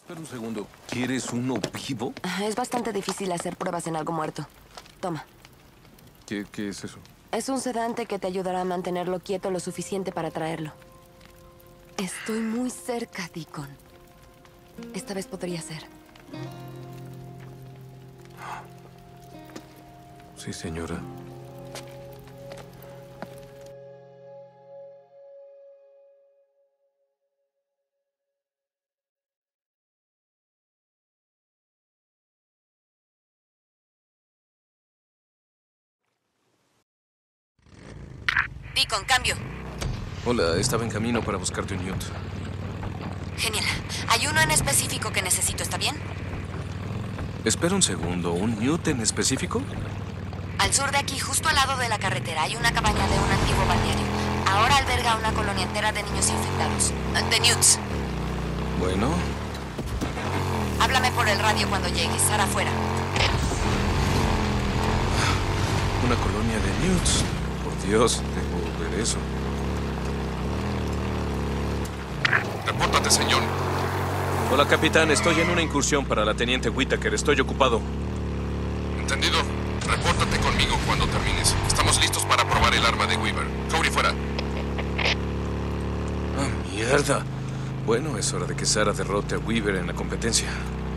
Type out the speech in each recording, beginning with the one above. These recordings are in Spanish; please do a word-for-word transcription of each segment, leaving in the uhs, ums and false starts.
Espera un segundo. ¿Quieres uno vivo? Es bastante difícil hacer pruebas en algo muerto. Toma. ¿Qué, qué es eso? Es un sedante que te ayudará a mantenerlo quieto lo suficiente para traerlo. Estoy muy cerca, Deacon. Esta vez podría ser. Sí, señora. Deacon, cambio. Hola, estaba en camino para buscarte un Newt. Genial. Hay uno en específico que necesito, ¿está bien? Espera un segundo. ¿Un Newt en específico? Al sur de aquí, justo al lado de la carretera, hay una cabaña de un antiguo balneario. Ahora alberga una colonia entera de niños infectados. De Newts. Bueno. Háblame por el radio cuando llegues. Sara afuera. Una colonia de Newts. Por Dios, debo ver eso. Repórtate, señor. Hola, capitán. Estoy en una incursión para la teniente Whittaker. Estoy ocupado. Entendido. Repórtate conmigo cuando termines. Estamos listos para probar el arma de Weaver. Cody fuera. ¡Ah, mierda! Bueno, es hora de que Sara derrote a Weaver en la competencia.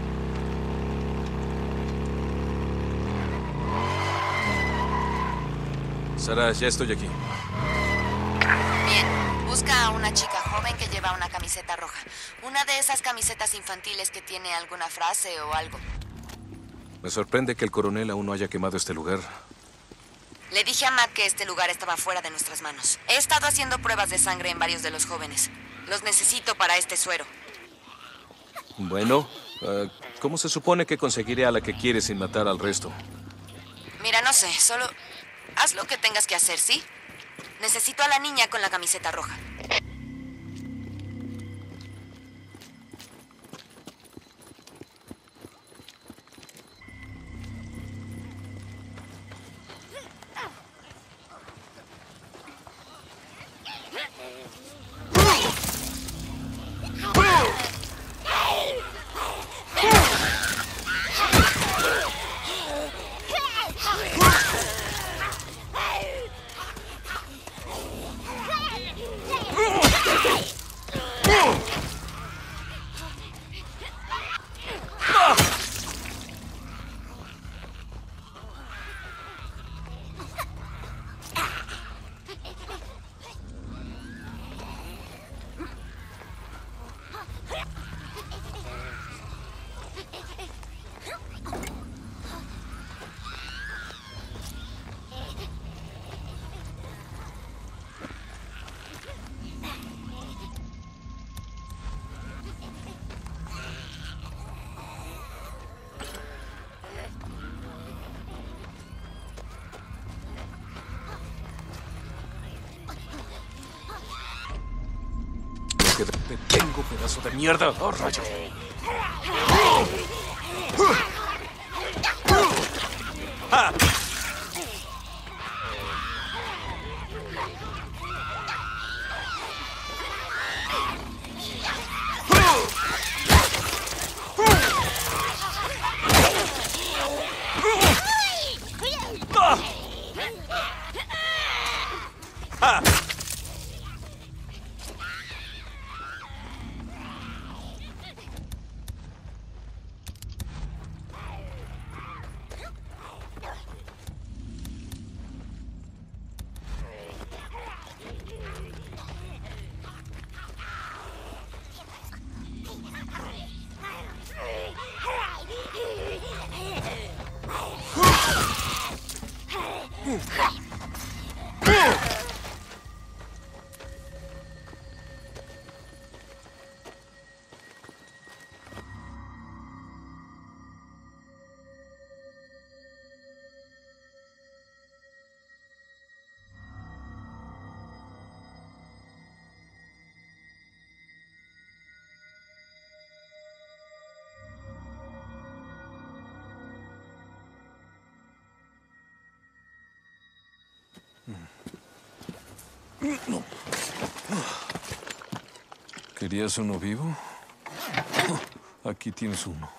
Sara, ya estoy aquí. Bien. Busca a una chica joven que lleva una camiseta roja. Una de esas camisetas infantiles que tiene alguna frase o algo. Me sorprende que el coronel aún no haya quemado este lugar. Le dije a Matt que este lugar estaba fuera de nuestras manos. He estado haciendo pruebas de sangre en varios de los jóvenes. Los necesito para este suero. Bueno, uh, ¿cómo se supone que conseguiré a la que quiere sin matar al resto? Mira, no sé, solo haz lo que tengas que hacer, ¿sí? Necesito a la niña con la camiseta roja. Que te tengo, pedazo de mierda. ¡Oh, rayos! ¡Ah! ¡Ah! ¿Querías uno vivo? Aquí tienes uno.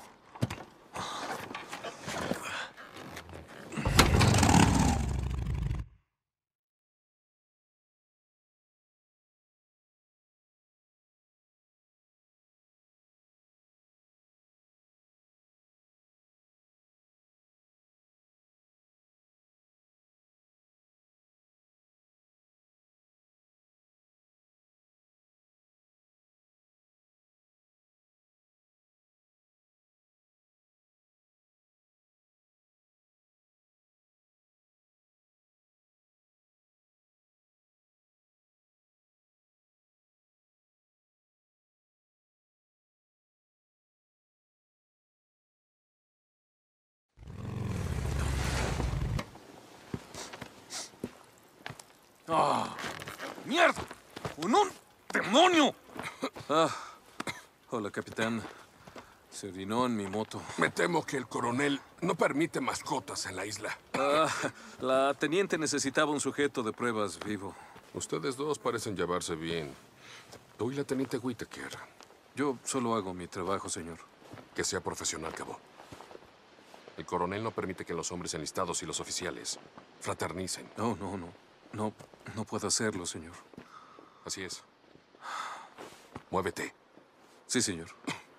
¡Ah! ¡Mierda! ¡Un, un demonio! Ah, hola, capitán. Se orinó en mi moto. Me temo que el coronel no permite mascotas en la isla. Ah, la teniente necesitaba un sujeto de pruebas vivo. Ustedes dos parecen llevarse bien. Tú y la teniente Whitaker. Yo solo hago mi trabajo, señor. Que sea profesional, cabo. El coronel no permite que los hombres enlistados y los oficiales fraternicen. No, no, no. No, no puedo hacerlo, señor. Así es. Muévete. Sí, señor.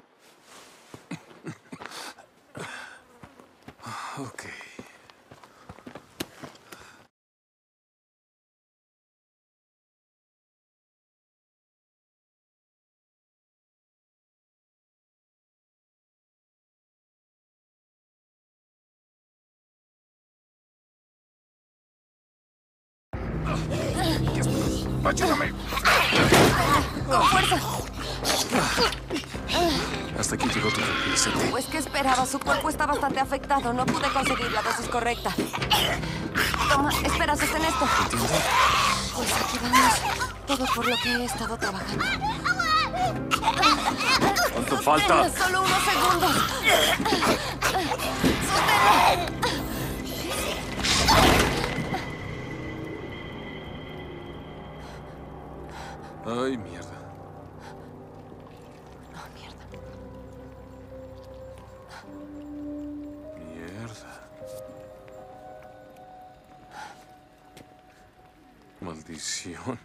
Ok. ¡Ayúdame! ¡Con fuerza! Hasta aquí llegó tu tranquilizante. Pues, ¿qué esperaba? Su cuerpo está bastante afectado. No pude conseguir la dosis correcta. Toma, espera, sostén esto. ¿Entiendes? Pues aquí vamos. Todo por lo que he estado trabajando. ¿Cuánto falta? Solo unos segundos. ¡Sosténlo! Ay, mierda. Oh, mierda. Mierda. Maldición.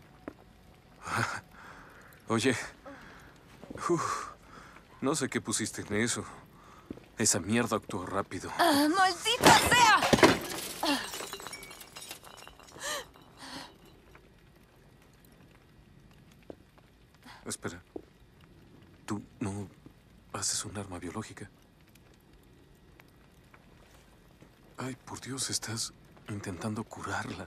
Oye. Uf, no sé qué pusiste en eso. Esa mierda actuó rápido. ¡Ah, ¡maldita sea! Espera. ¿Tú no haces un arma biológica? Ay, por Dios, estás intentando curarla.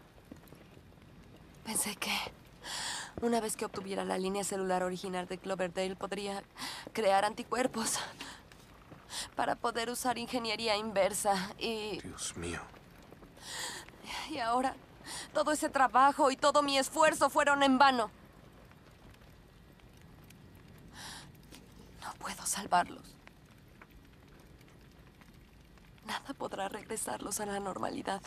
Pensé que una vez que obtuviera la línea celular original de Cloverdale podría crear anticuerpos para poder usar ingeniería inversa y... Dios mío. Y ahora todo ese trabajo y todo mi esfuerzo fueron en vano. No puedo salvarlos. Nada podrá regresarlos a la normalidad.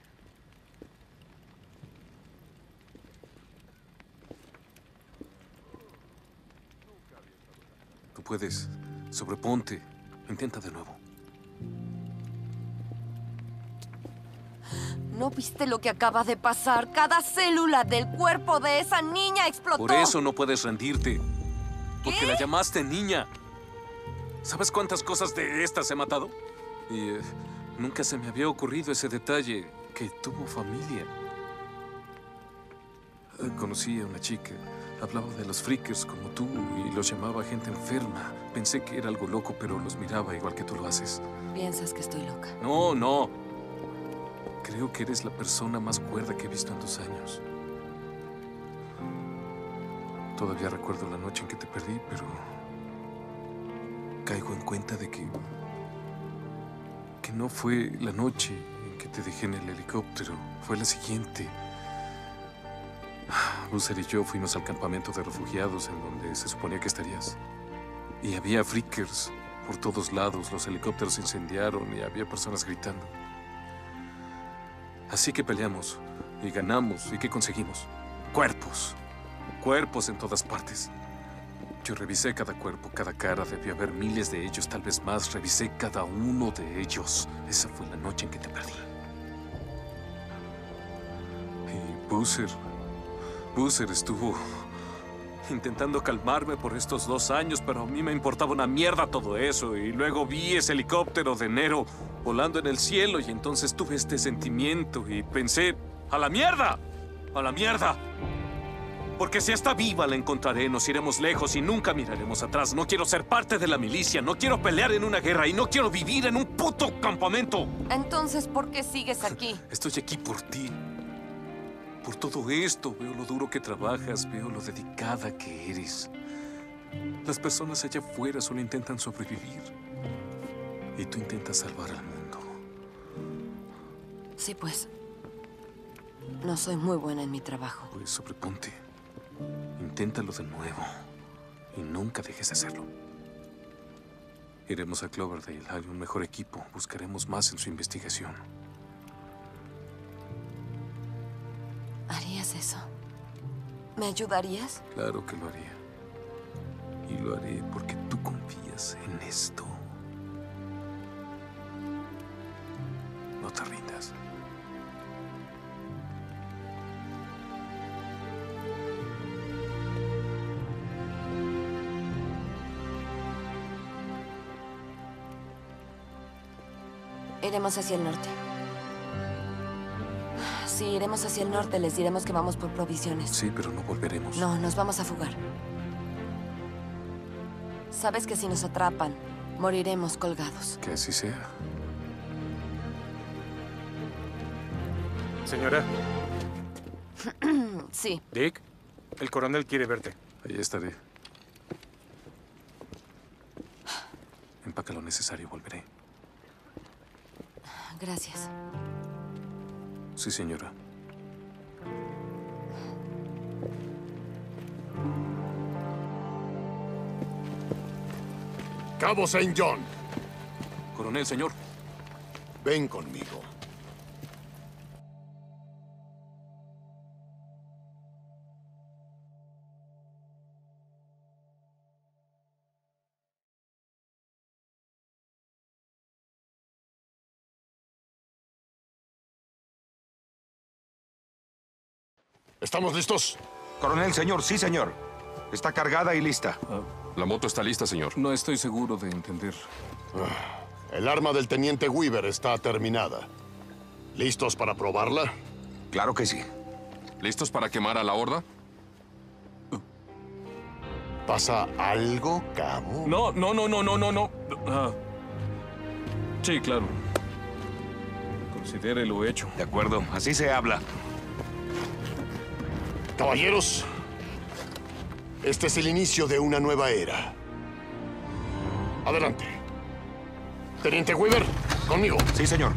Tú puedes. Sobreponte. Intenta de nuevo. ¿No viste lo que acaba de pasar? Cada célula del cuerpo de esa niña explotó. Por eso no puedes rendirte. Porque ¿Qué? la llamaste niña. ¿Sabes cuántas cosas de estas he matado? Y eh, nunca se me había ocurrido ese detalle, que tuvo familia. Eh, conocí a una chica. Hablaba de los freakers como tú y los llamaba gente enferma. Pensé que era algo loco, pero los miraba igual que tú lo haces. Piensas que estoy loca. No, no. Creo que eres la persona más cuerda que he visto en dos años. Todavía recuerdo la noche en que te perdí, pero... caigo en cuenta de que... que no fue la noche en que te dejé en el helicóptero. Fue la siguiente. Boozer y yo fuimos al campamento de refugiados en donde se suponía que estarías. Y había freakers por todos lados. Los helicópteros se incendiaron y había personas gritando. Así que peleamos y ganamos. ¿Y qué conseguimos? Cuerpos. Cuerpos en todas partes. Yo revisé cada cuerpo, cada cara. Debió haber miles de ellos, tal vez más. Revisé cada uno de ellos. Esa fue la noche en que te perdí. Y Boozer... Boozer estuvo intentando calmarme por estos dos años, pero a mí me importaba una mierda todo eso. Y luego vi ese helicóptero de Nero volando en el cielo y entonces tuve este sentimiento y pensé, ¡a la mierda! ¡A la mierda! Porque si está viva la encontraré, nos iremos lejos y nunca miraremos atrás. No quiero ser parte de la milicia, no quiero pelear en una guerra y no quiero vivir en un puto campamento. Entonces, ¿por qué sigues aquí? Estoy aquí por ti. Por todo esto, veo lo duro que trabajas, veo lo dedicada que eres. Las personas allá afuera solo intentan sobrevivir. Y tú intentas salvar al mundo. Sí, pues. No soy muy buena en mi trabajo. Pues sobreponte. Inténtalo de nuevo. Y nunca dejes de hacerlo. Iremos a Cloverdale. Hay un mejor equipo. Buscaremos más en su investigación. ¿Harías eso? ¿Me ayudarías? Claro que lo haría. Y lo haré porque tú confías en esto. No te rindas. Iremos hacia el norte. Si iremos hacia el norte, les diremos que vamos por provisiones. Sí, pero no volveremos. No, nos vamos a fugar. Sabes que si nos atrapan, moriremos colgados. Que así sea. Señora. Sí. Dick, el coronel quiere verte. Ahí estaré. Empaca lo necesario, volveré. Gracias. Sí, señora. Cabo Saint John. Coronel, señor. Ven conmigo. ¿Estamos listos? Coronel, señor, sí, señor. Está cargada y lista. La moto está lista, señor. No estoy seguro de entender. El arma del teniente Weaver está terminada. ¿Listos para probarla? Claro que sí. ¿Listos para quemar a la horda? ¿Pasa algo, Cabo? No, no, no, no, no, no, no. Ah. Sí, claro. Considere lo hecho. De acuerdo, así se habla. Caballeros, este es el inicio de una nueva era. Adelante. Teniente Weaver, conmigo. Sí, señor.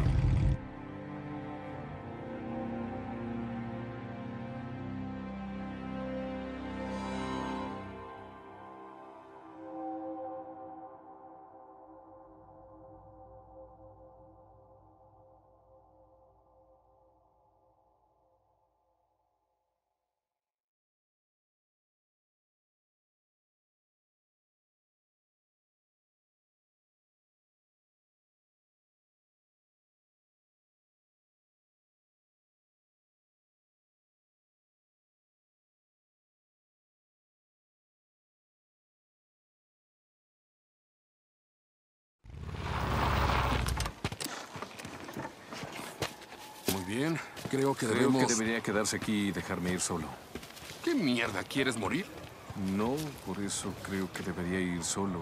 Bien, creo que Creo debemos... que debería quedarse aquí y dejarme ir solo. ¿Qué mierda? ¿Quieres morir? No, por eso creo que debería ir solo.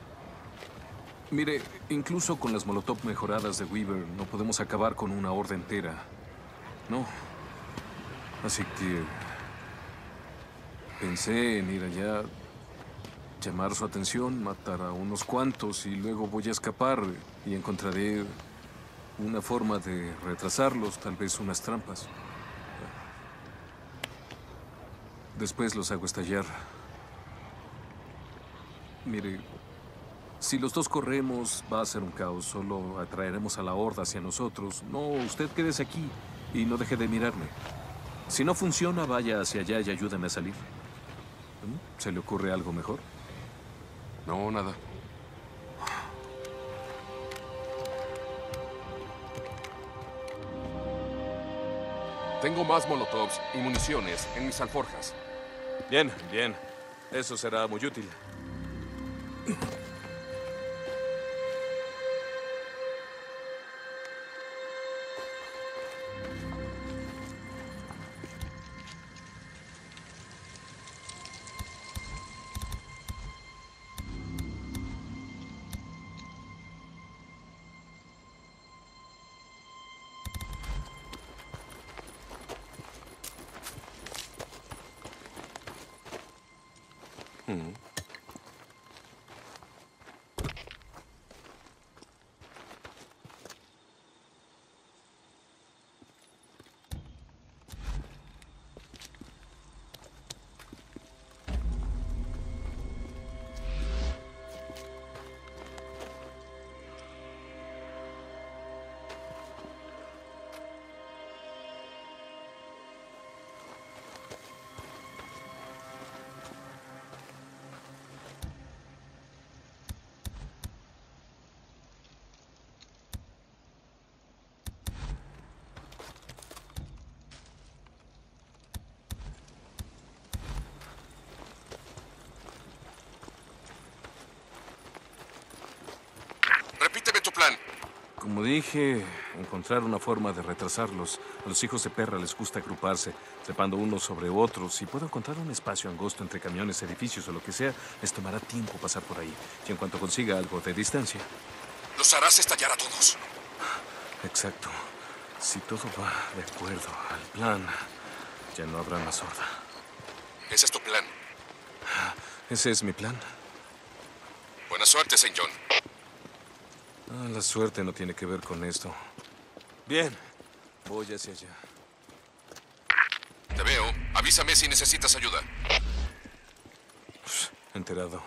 Mire, incluso con las molotov mejoradas de Weaver, no podemos acabar con una horda entera. No. Así que... pensé en ir allá, llamar su atención, matar a unos cuantos y luego voy a escapar y encontraré una forma de retrasarlos, tal vez unas trampas. Después los hago estallar. Mire, si los dos corremos, va a ser un caos. Solo atraeremos a la horda hacia nosotros. No, usted quédese aquí y no deje de mirarme. Si no funciona, vaya hacia allá y ayúdeme a salir. ¿Se le ocurre algo mejor? No, nada. Tengo más molotovs y municiones en mis alforjas. Bien, bien. Eso será muy útil. Mm. Repíteme tu plan. Como dije, encontrar una forma de retrasarlos. A los hijos de perra les gusta agruparse, trepando unos sobre otros. Si puedo encontrar un espacio angosto entre camiones, edificios o lo que sea, les tomará tiempo pasar por ahí. Y en cuanto consiga algo de distancia... Los harás estallar a todos. Exacto. Si todo va de acuerdo al plan, ya no habrá más horda. Ese es tu plan. Ese es mi plan. Buena suerte, Saint John. Ah, la suerte no tiene que ver con esto. Bien, voy hacia allá. Te veo. Avísame si necesitas ayuda. Enterado.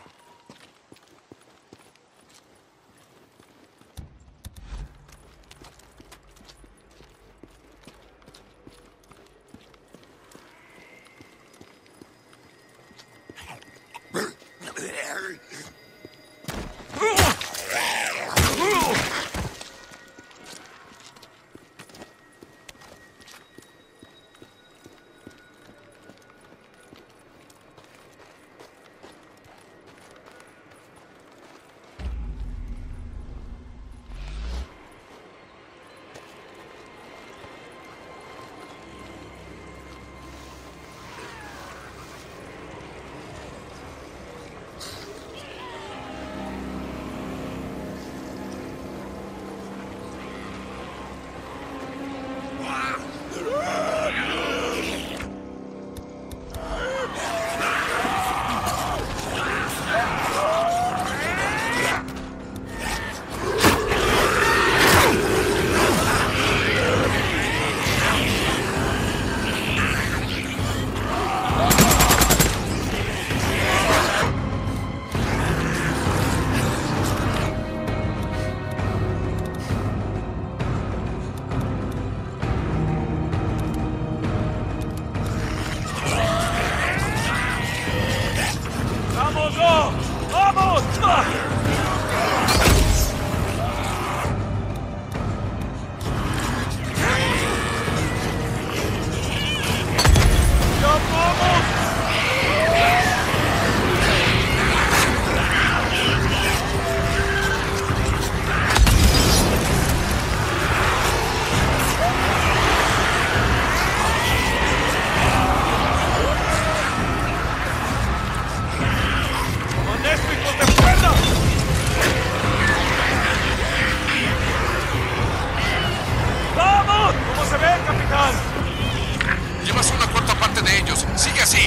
Llevas una cuarta parte de ellos. Sigue así.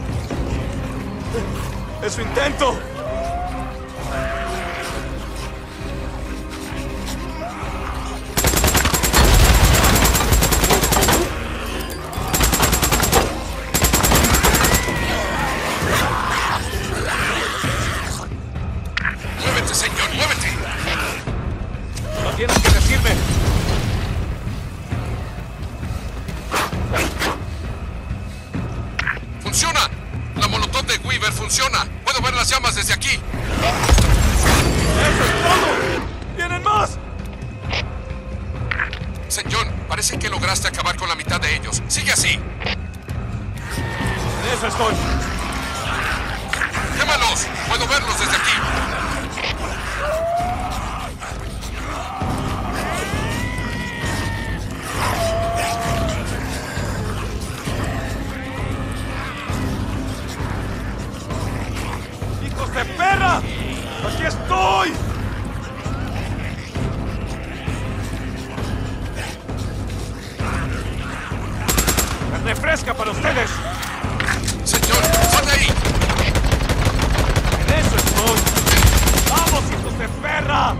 ¡Es su intento! Muévete, señor, muévete. No tienes que decirme. ¡Funciona! La molotov de Weaver Weaver funciona. Puedo ver las llamas desde aquí. ¡Eso es todo! ¡Vienen más! Saint John, parece que lograste acabar con la mitad de ellos. Sigue así. En eso estoy. ¡Quémalos! Puedo verlos desde aquí. ¡Hijos de perra! ¡Aquí estoy! ¡Carne fresca para ustedes! Saint John, ¡sal de ahí! ¡En eso estoy! ¡Vamos, hijos de perra!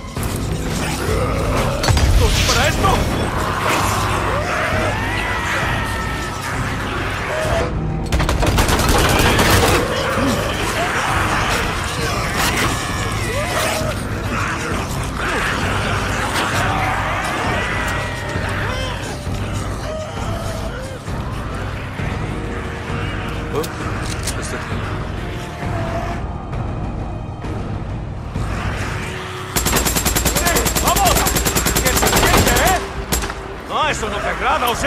¿Listos para esto? ¡Vamos! ¿Qué se siente, eh? No, eso no te agrada, ¿o sí?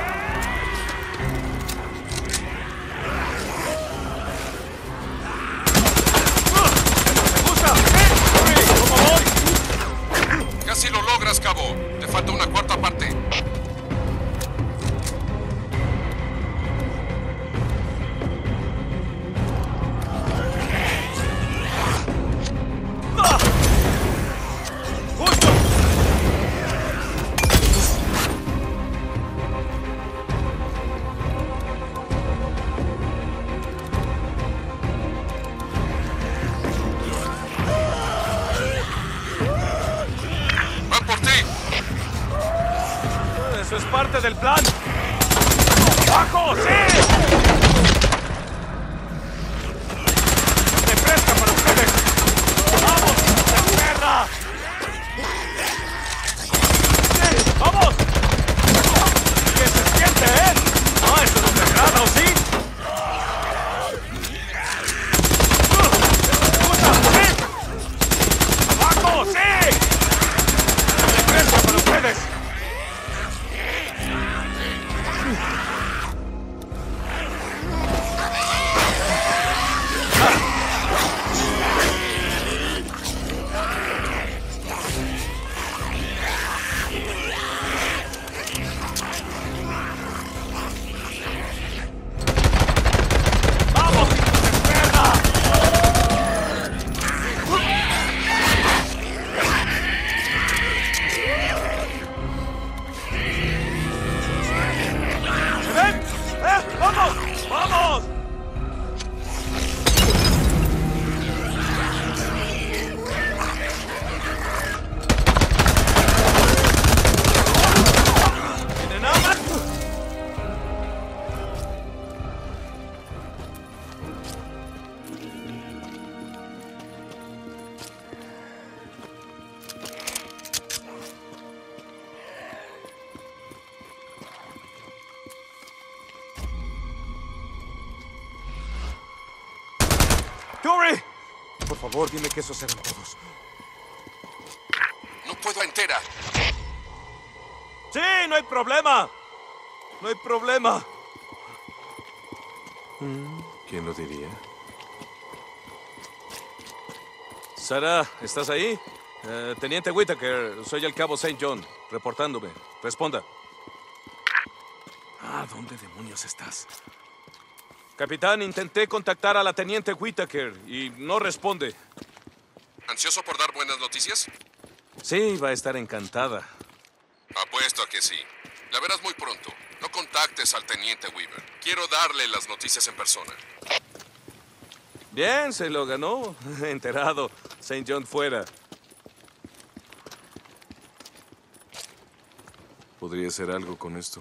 ¿Te gusta? ¿Eh? ¿Cómo voy? Casi lo logras, Cabo. Te falta una cuarta parte. ¡Ah! ¡Justo! ¡Van por ti! Eso es parte del plan. ¡Bajo! ¡Sí! ¡Refresca para ustedes! ¡Vamos, hijos de perra! ¡Sí! ¡Vamos! ¿Qué se siente, eh? No, eso no te agrada, ¿o sí? ¿Te gusta? ¡Sí! ¡Abajo! ¡Sí! ¡Refresca para ustedes! ¡Vamos, hijos de perra! ¿Ven? ¡Eh! ¡Vamos! ¡Vamos! ¿Tienen hambre? ¡Yuri! Por favor, dime que esos eran todos. No puedo entera. ¡Sí! ¡No hay problema! ¡No hay problema! ¿Quién lo diría? Sara, ¿estás ahí? Eh, Teniente Whitaker, soy el cabo Saint John, reportándome. Responda. Ah, ¿dónde demonios estás? Capitán, intenté contactar a la Teniente Whitaker y no responde. ¿Ansioso por dar buenas noticias? Sí, va a estar encantada. Apuesto a que sí. La verás muy pronto. No contactes al Teniente Weaver. Quiero darle las noticias en persona. Bien, se lo ganó. Enterado. Saint John fuera. Podría ser algo con esto.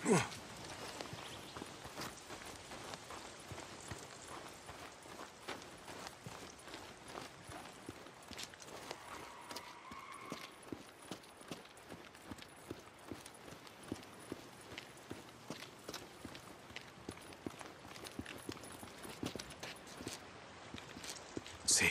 Sí.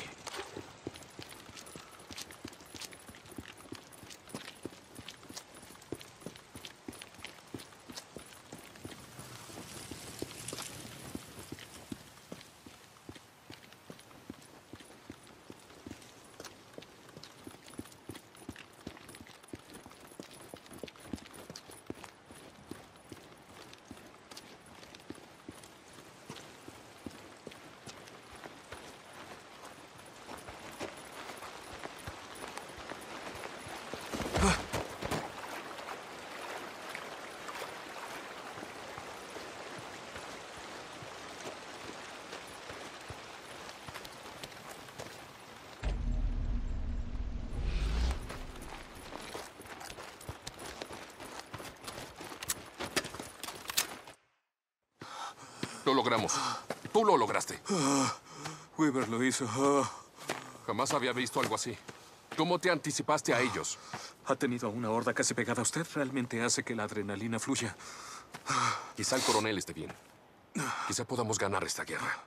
Lo logramos. Tú lo lograste. Weaver lo hizo. Jamás había visto algo así. ¿Cómo te anticipaste a ellos? Ha tenido a una horda casi pegada a usted. Realmente hace que la adrenalina fluya. Quizá el coronel esté bien. Quizá podamos ganar esta guerra.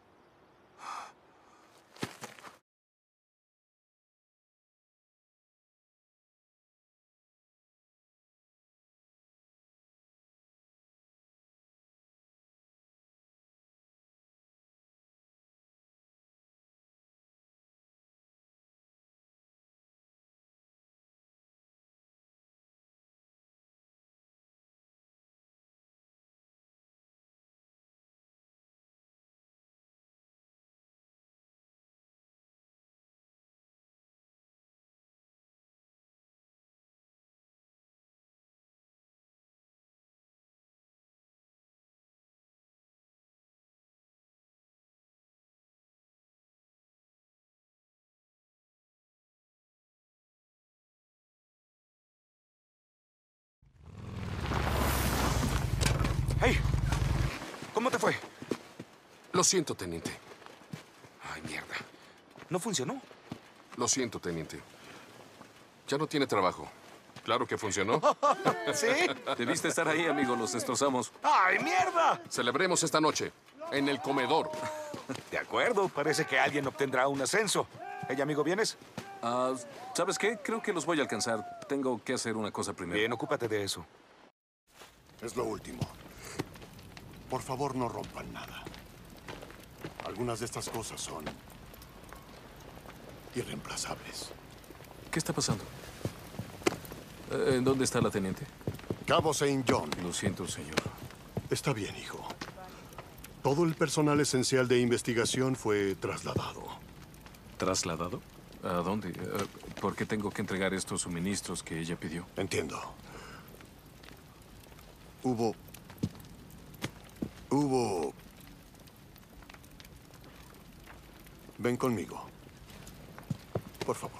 ¡Hey! ¿Cómo te fue? Lo siento, teniente. Ay, mierda. ¿No funcionó? Lo siento, teniente. Ya no tiene trabajo. Claro que funcionó. ¿Sí? Debiste estar ahí, amigo. Los destrozamos. ¡Ay, mierda! Celebremos esta noche. En el comedor. De acuerdo, parece que alguien obtendrá un ascenso. Hey, amigo, ¿vienes? Ah, ¿sabes qué? Creo que los voy a alcanzar. Tengo que hacer una cosa primero. Bien, ocúpate de eso. Es lo último. Por favor, no rompan nada. Algunas de estas cosas son irreemplazables. ¿Qué está pasando? Eh, ¿En dónde está la teniente? Cabo Saint John. Lo siento, señor. Está bien, hijo. Todo el personal esencial de investigación fue trasladado. ¿Trasladado? ¿A dónde? Eh, ¿Por qué tengo que entregar estos suministros que ella pidió? Entiendo. Hubo... Hubo... Ven conmigo. Por favor.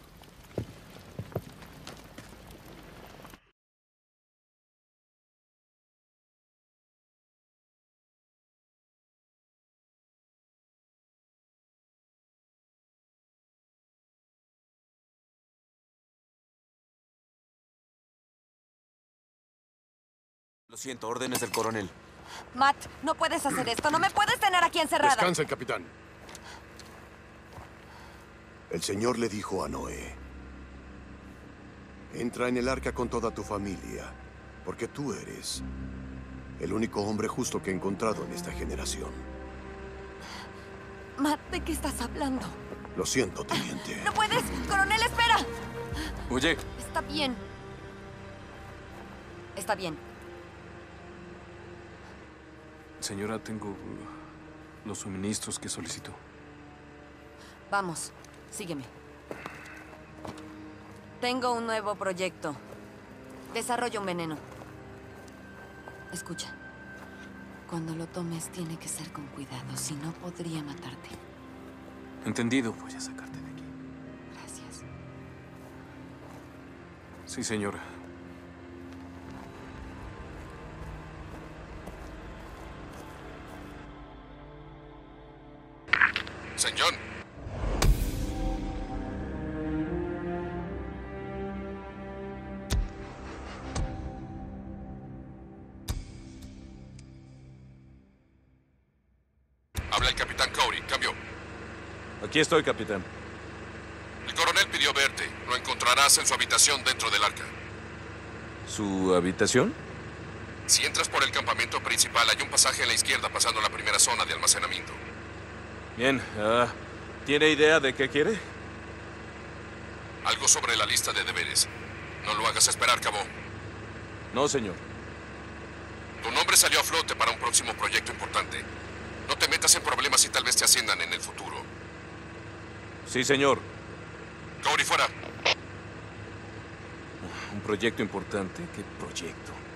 Lo siento, órdenes del coronel. Matt, no puedes hacer esto. No me puedes tener aquí encerrada. Descansen, capitán. El Señor le dijo a Noé: entra en el arca con toda tu familia, porque tú eres el único hombre justo que he encontrado en esta generación. Matt, ¿de qué estás hablando? Lo siento, teniente. ¡No puedes! ¡Coronel, espera! Oye, Está bien. Está bien. señora, tengo uh, los suministros que solicitó. Vamos, sígueme. Tengo un nuevo proyecto. Desarrollo un veneno. Escucha. Cuando lo tomes, tiene que ser con cuidado. Si no, podría matarte. Entendido. Voy a sacarte de aquí. Gracias. Sí, señora. el capitán Cody. Cambio. Aquí estoy, capitán. El coronel pidió verte. Lo encontrarás en su habitación dentro del arca. ¿Su habitación? Si entras por el campamento principal, hay un pasaje a la izquierda pasando la primera zona de almacenamiento. Bien. ah, ¿Tiene idea de qué quiere? Algo sobre la lista de deberes. No lo hagas esperar, cabo. No, señor. Tu nombre salió a flote para un próximo proyecto importante. No te metas en problemas y tal vez te asciendan en el futuro. Sí, señor. Cody, fuera. Un proyecto importante. ¿Qué proyecto?